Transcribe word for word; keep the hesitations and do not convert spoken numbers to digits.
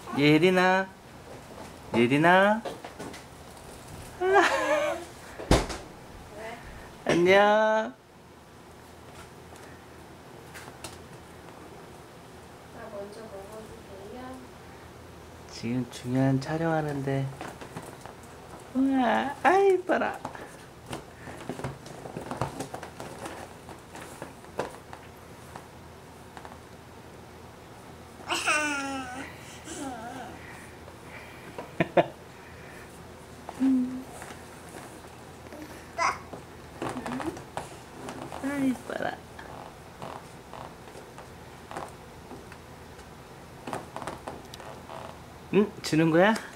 예린아, 예린아. 안녕. 나 먼저 먹어도 돼요? 지금 중요한 촬영하는데. 우와, 아이 이뻐라. 아 이뻐라. 응? 주는 거야?